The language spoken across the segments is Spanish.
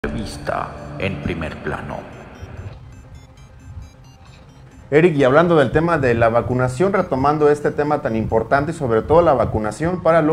Vista en primer plano. Eric, y hablando del tema de la vacunación, retomando este tema tan importante y sobre todo la vacunación para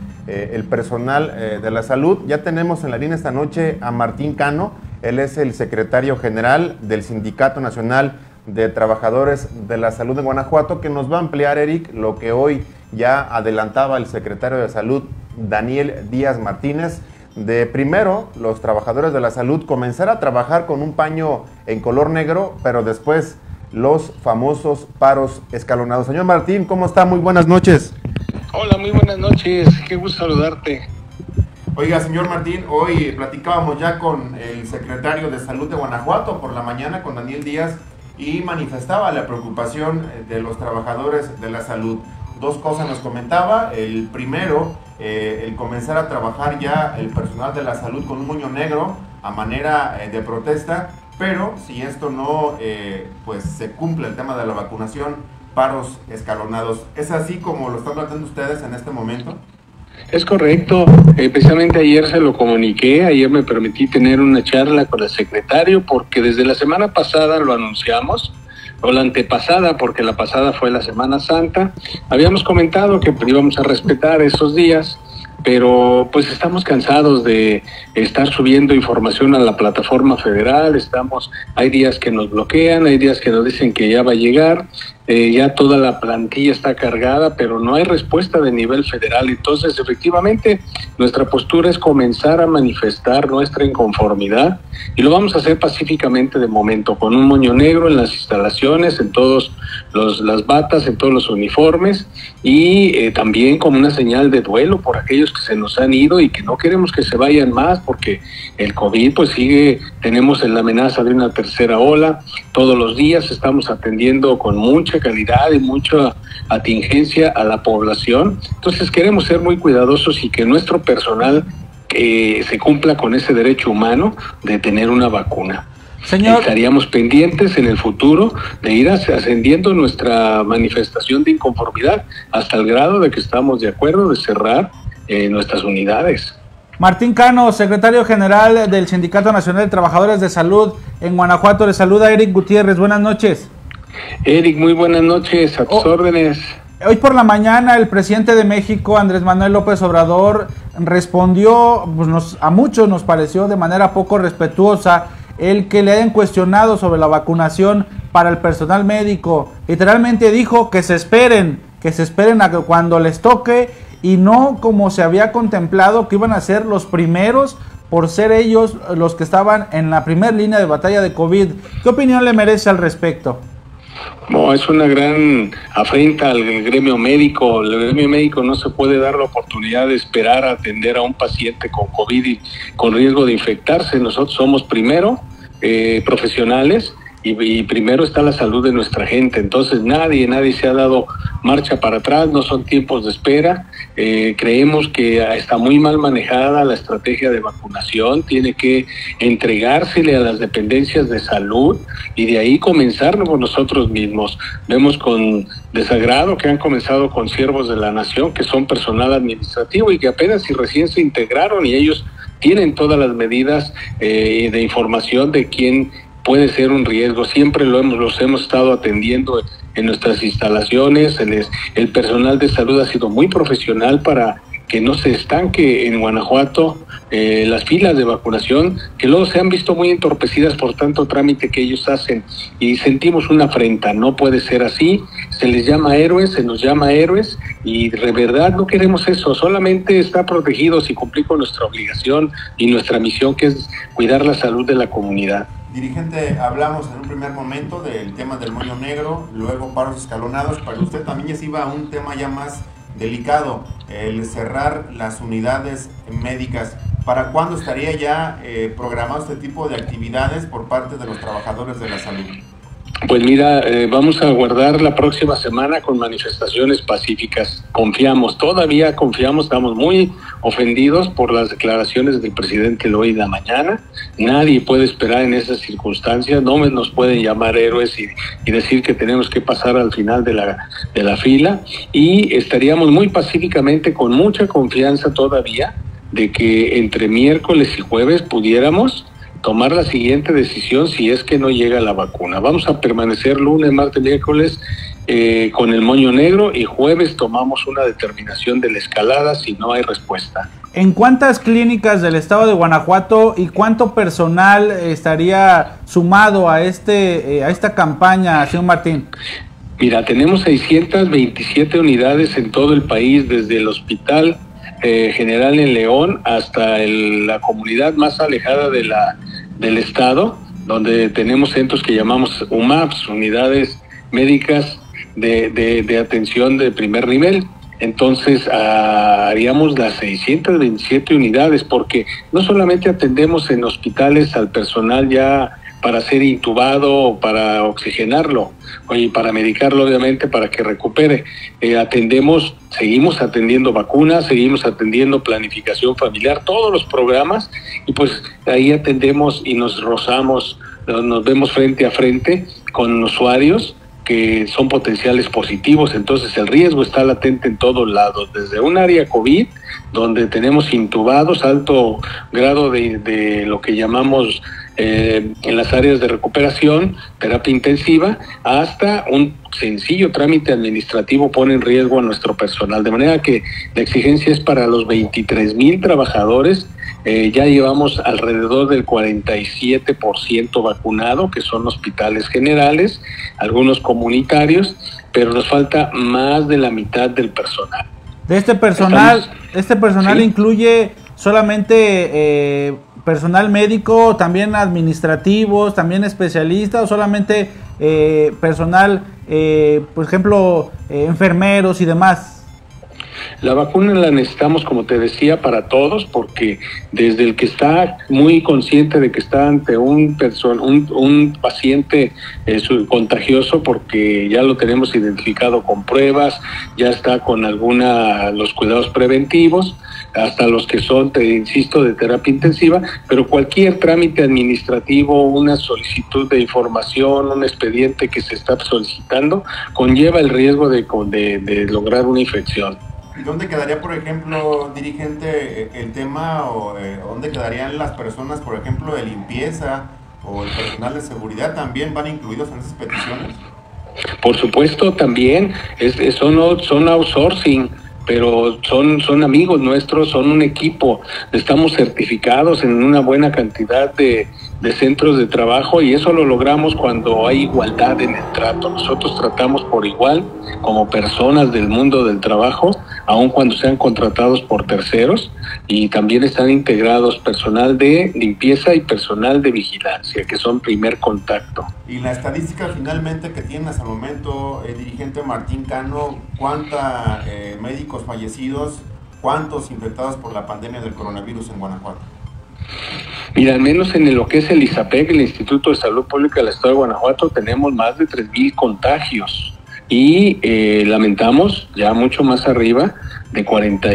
el personal de la salud, ya tenemos en la línea esta noche a Martín Cano. Él es el secretario general del Sindicato Nacional de Trabajadores de la Salud de Guanajuato, que nos va a ampliar, Eric, lo que hoy ya adelantaba el secretario de Salud, Daniel Díaz Martínez, de primero los trabajadores de la salud comenzar a trabajar con un paño en color negro, pero después los famosos paros escalonados. Señor Martín, ¿cómo está? Muy buenas noches. Hola, muy buenas noches, qué gusto saludarte. Oiga, señor Martín, hoy platicábamos ya con el secretario de Salud de Guanajuato por la mañana, con Daniel Díaz, y manifestaba la preocupación de los trabajadores de la salud. Dos cosas nos comentaba. El primero, el comenzar a trabajar ya el personal de la salud con un moño negro a manera de protesta, pero si esto no pues se cumple el tema de la vacunación, paros escalonados. ¿Es así como lo están planteando ustedes en este momento? Es correcto, precisamente ayer se lo comuniqué, ayer me permití tener una charla con el secretario porque desde la semana pasada lo anunciamos, o la antepasada, porque la pasada fue la Semana Santa. Habíamos comentado que íbamos a respetar esos días, pero pues estamos cansados de estar subiendo información a la plataforma federal. Hay días que nos bloquean, hay días que nos dicen que ya va a llegar, ya toda la plantilla está cargada, pero no hay respuesta de nivel federal. Entonces, efectivamente, nuestra postura es comenzar a manifestar nuestra inconformidad, y lo vamos a hacer pacíficamente de momento, con un moño negro en las instalaciones, en todas las batas, en todos los uniformes, y también como una señal de duelo por aquellos que se nos han ido y que no queremos que se vayan más, porque el COVID pues sigue, tenemos la amenaza de una tercera ola. Todos los días estamos atendiendo con mucha calidad y mucha atingencia a la población. Entonces queremos ser muy cuidadosos y que nuestro personal se cumpla con ese derecho humano de tener una vacuna. Señor, estaríamos pendientes en el futuro de ir ascendiendo nuestra manifestación de inconformidad hasta el grado de que estamos de acuerdo de cerrar nuestras unidades. Martín Cano, secretario general del Sindicato Nacional de Trabajadores de Salud en Guanajuato, le saluda Eric Gutiérrez. Buenas noches. Eric, muy buenas noches, a tus órdenes. Hoy por la mañana el presidente de México, Andrés Manuel López Obrador, respondió, pues a muchos nos pareció de manera poco respetuosa el que le hayan cuestionado sobre la vacunación para el personal médico. Literalmente dijo que se esperen a que cuando les toque, y no como se había contemplado que iban a ser los primeros por ser ellos los que estaban en la primera línea de batalla de COVID. ¿Qué opinión le merece al respecto? No, es una gran afrenta al gremio médico. El gremio médico no se puede dar la oportunidad de esperar a atender a un paciente con COVID y con riesgo de infectarse. Nosotros somos primero profesionales y primero está la salud de nuestra gente. Entonces nadie se ha dado marcha para atrás, no son tiempos de espera. Creemos que está muy mal manejada la estrategia de vacunación, tiene que entregársele a las dependencias de salud y de ahí comenzar por nosotros mismos. Vemos con desagrado que han comenzado con siervos de la nación, que son personal administrativo y que apenas y recién se integraron, y ellos tienen todas las medidas de información de quién puede ser un riesgo. Siempre los hemos estado atendiendo en nuestras instalaciones. El personal de salud ha sido muy profesional para que no se estanque en Guanajuato las filas de vacunación, que luego se han visto muy entorpecidas por tanto trámite que ellos hacen, y sentimos una afrenta. No puede ser así. Se les llama héroes, se nos llama héroes, y de verdad no queremos eso. Solamente estar protegidos y cumplir con nuestra obligación y nuestra misión, que es cuidar la salud de la comunidad. Dirigente, hablamos en un primer momento del tema del moño negro, luego paros escalonados, pero usted también ya se iba a un tema ya más delicado, el cerrar las unidades médicas. ¿Para cuándo estaría ya programado este tipo de actividades por parte de los trabajadores de la salud? Pues mira, vamos a aguardar la próxima semana con manifestaciones pacíficas. Todavía confiamos, estamos muy ofendidos por las declaraciones del presidente hoy de la mañana. Nadie puede esperar en esas circunstancias, no nos pueden llamar héroes y decir que tenemos que pasar al final de la fila, y estaríamos muy pacíficamente, con mucha confianza todavía, de que entre miércoles y jueves pudiéramos tomar la siguiente decisión si es que no llega la vacuna. Vamos a permanecer lunes, martes, miércoles con el moño negro, y jueves tomamos una determinación de la escalada si no hay respuesta. ¿En cuántas clínicas del estado de Guanajuato y cuánto personal estaría sumado a esta campaña, señor Martín? Mira, tenemos 627 unidades en todo el país, desde el Hospital General en León hasta la comunidad más alejada del estado, donde tenemos centros que llamamos UMAPs, unidades médicas de atención de primer nivel. Entonces haríamos las 627 unidades, porque no solamente atendemos en hospitales al personal ya para ser intubado o para oxigenarlo, y para medicarlo obviamente para que recupere. Seguimos atendiendo vacunas, seguimos atendiendo planificación familiar, todos los programas, y pues ahí atendemos y nos rozamos, nos vemos frente a frente con usuarios que son potenciales positivos. Entonces el riesgo está latente en todos lados, desde un área COVID, donde tenemos intubados, alto grado de lo que llamamos en las áreas de recuperación, terapia intensiva, hasta un sencillo trámite administrativo pone en riesgo a nuestro personal, de manera que la exigencia es para los 23,000 trabajadores. Ya llevamos alrededor del 47% vacunado, que son hospitales generales, algunos comunitarios, pero nos falta más de la mitad del personal. De este personal, ¿sí? Incluye solamente personal médico, también administrativos, también especialistas, o solamente personal, por ejemplo, enfermeros y demás? La vacuna la necesitamos, como te decía, para todos, porque desde el que está muy consciente de que está ante un paciente contagioso, porque ya lo tenemos identificado con pruebas, ya está con los cuidados preventivos, hasta los que son, te insisto, de terapia intensiva, pero cualquier trámite administrativo, una solicitud de información, un expediente que se está solicitando, conlleva el riesgo de lograr una infección. ¿Y dónde quedaría, por ejemplo, dirigente, el tema, o dónde quedarían las personas, por ejemplo, de limpieza o el personal de seguridad? ¿También van incluidos en esas peticiones? Por supuesto, también son outsourcing, pero son amigos nuestros, son un equipo. Estamos certificados en una buena cantidad de centros de trabajo, y eso lo logramos cuando hay igualdad en el trato. Nosotros tratamos por igual como personas del mundo del trabajo, aun cuando sean contratados por terceros, y también están integrados personal de limpieza y personal de vigilancia, que son primer contacto. Y la estadística finalmente que tiene hasta el momento, dirigente Martín Cano, ¿cuántos médicos fallecidos, cuántos infectados por la pandemia del coronavirus en Guanajuato? Mira, al menos en lo que es el ISAPEC, el Instituto de Salud Pública del Estado de Guanajuato, tenemos más de 3,000 contagios, y lamentamos ya mucho más arriba de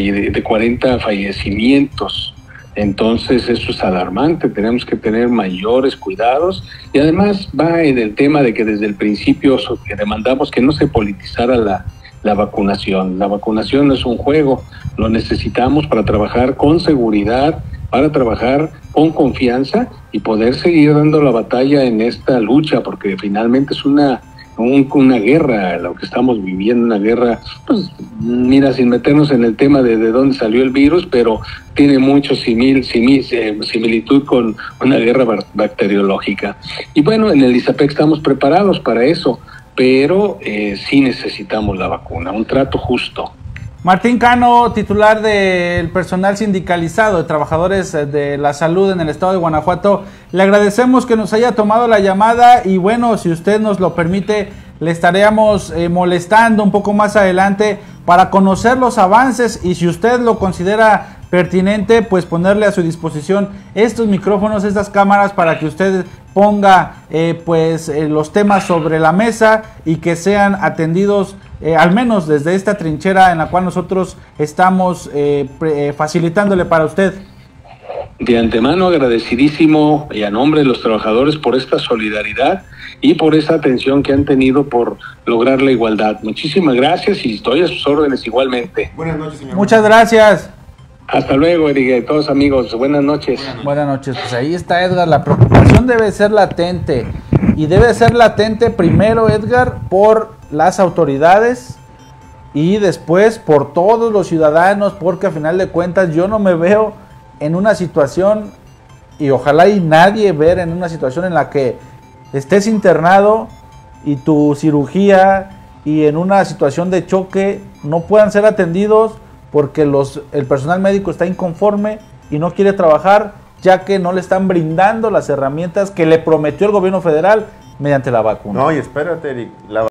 40 fallecimientos. Entonces eso es alarmante, tenemos que tener mayores cuidados, y además va en el tema de que desde el principio demandamos que no se politizara la vacunación. La vacunación no es un juego, lo necesitamos para trabajar con seguridad, para trabajar con confianza y poder seguir dando la batalla en esta lucha, porque finalmente es una guerra lo que estamos viviendo, una guerra, pues mira, sin meternos en el tema de dónde salió el virus, pero tiene mucho similitud con una guerra bacteriológica. Y bueno, en el ISAPEC estamos preparados para eso, pero sí necesitamos la vacuna, un trato justo. Martín Cano, titular del personal sindicalizado de trabajadores de la salud en el estado de Guanajuato, le agradecemos que nos haya tomado la llamada, y bueno, si usted nos lo permite, le estaríamos molestando un poco más adelante para conocer los avances, y si usted lo considera pertinente, pues ponerle a su disposición estos micrófonos, estas cámaras, para que usted ponga los temas sobre la mesa y que sean atendidos al menos desde esta trinchera en la cual nosotros estamos facilitándole para usted. De antemano agradecidísimo, y a nombre de los trabajadores, por esta solidaridad y por esa atención que han tenido por lograr la igualdad. Muchísimas gracias, y estoy a sus órdenes igualmente. Buenas noches, señor. Muchas gracias. Hasta luego, Eric, todos amigos, buenas noches. Buenas noches, pues ahí está, Edgar, la preocupación debe ser latente, y debe ser latente primero, Edgar, por las autoridades y después por todos los ciudadanos, porque a final de cuentas yo no me veo en una situación, y ojalá y nadie ver en una situación en la que estés internado y tu cirugía y en una situación de choque no puedan ser atendidos porque el personal médico está inconforme y no quiere trabajar, ya que no le están brindando las herramientas que le prometió el gobierno federal mediante la vacuna. No, y espérate, Eric,